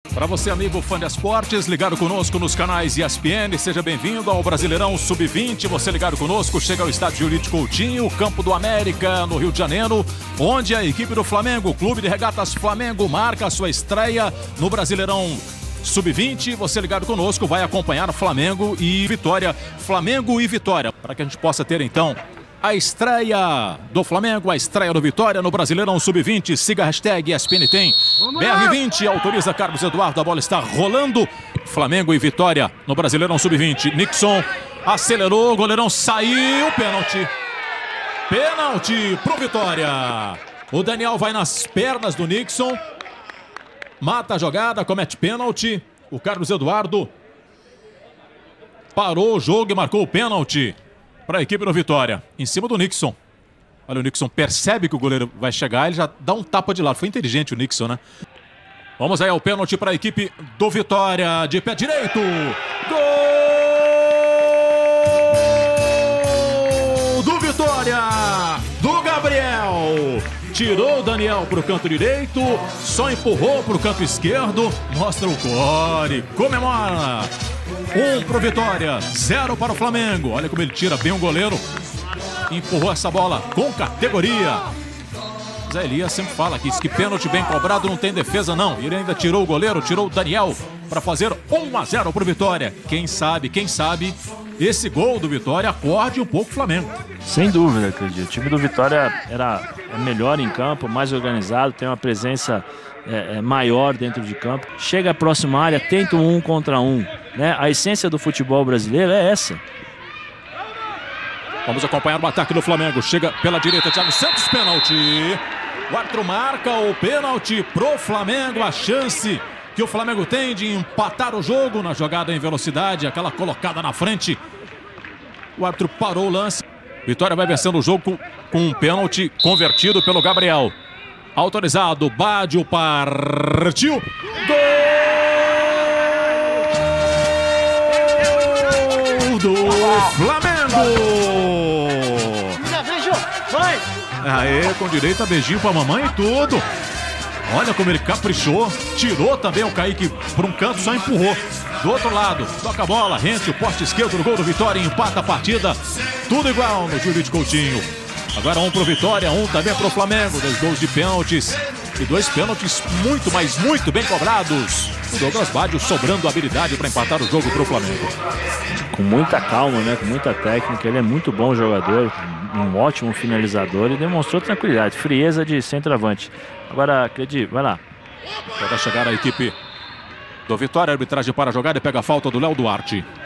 Para você, amigo fã de esportes, ligado conosco nos canais ESPN, seja bem-vindo ao Brasileirão Sub-20. Você ligado conosco, chega ao estádio Julito Coutinho, Campo do América, no Rio de Janeiro, onde a equipe do Flamengo, Clube de Regatas Flamengo, marca a sua estreia no Brasileirão Sub-20. Você ligado conosco vai acompanhar Flamengo e Vitória. Flamengo e Vitória, para que a gente possa ter então a estreia do Flamengo, a estreia do Vitória no Brasileirão Sub-20. Siga a hashtag ESPN tem. BR20 autoriza Carlos Eduardo, a bola está rolando. Flamengo e Vitória no Brasileirão Sub-20. Nixon acelerou, o goleirão saiu, pênalti. Pênalti pro Vitória. O Daniel vai nas pernas do Nixon. Mata a jogada, comete pênalti. O Carlos Eduardo parou o jogo e marcou o pênalti para a equipe do Vitória, em cima do Nixon. Olha, o Nixon percebe que o goleiro vai chegar, ele já dá um tapa de lado. Foi inteligente o Nixon, né? Vamos aí ao pênalti para a equipe do Vitória, de pé direito. Gol do Vitória, do Gabriel. Tirou o Daniel para o canto direito, só empurrou para o canto esquerdo. Mostra o core, comemora. 1 para o Vitória, 0 para o Flamengo. Olha como ele tira bem o goleiro. Empurrou essa bola com categoria. Zé Elias sempre fala aqui, diz que pênalti bem cobrado não tem defesa não. Ele ainda tirou o goleiro, tirou o Daniel para fazer 1-0 para o Vitória. Quem sabe, esse gol do Vitória acorde um pouco o Flamengo. Sem dúvida, acredito. O time do Vitória é melhor em campo, mais organizado, tem uma presença maior dentro de campo. Chega à próxima área, tenta um 1 contra 1. Né? A essência do futebol brasileiro é essa. Vamos acompanhar o ataque do Flamengo. Chega pela direita, Thiago Santos, pênalti. O árbitro marca o pênalti pro Flamengo. A chance que o Flamengo tem de empatar o jogo na jogada em velocidade, aquela colocada na frente. O árbitro parou o lance. Vitória vai vencendo o jogo com um pênalti convertido pelo Gabriel. Autorizado, Bádio partiu. Gol do Flamengo! Beijo, vai! Aê, com direito a beijinho pra mamãe e tudo. Olha como ele caprichou. Tirou também o Kaique por um canto, só empurrou. Do outro lado, toca a bola, rente o poste esquerdo no gol do Vitória e empata a partida. Tudo igual no Julito Coutinho. Agora 1 pro Vitória, 1 também pro Flamengo. 2 gols de pênaltis. E 2 pênaltis muito, mas muito bem cobrados. O Douglas Bádio sobrando habilidade para empatar o jogo pro Flamengo. Com muita calma, né? Com muita técnica. Ele é muito bom jogador, um ótimo finalizador e demonstrou tranquilidade, frieza de centroavante. Agora, acredito, vai lá. Vai chegar a equipe do Vitória, a arbitragem para a jogada e pega a falta do Léo Duarte.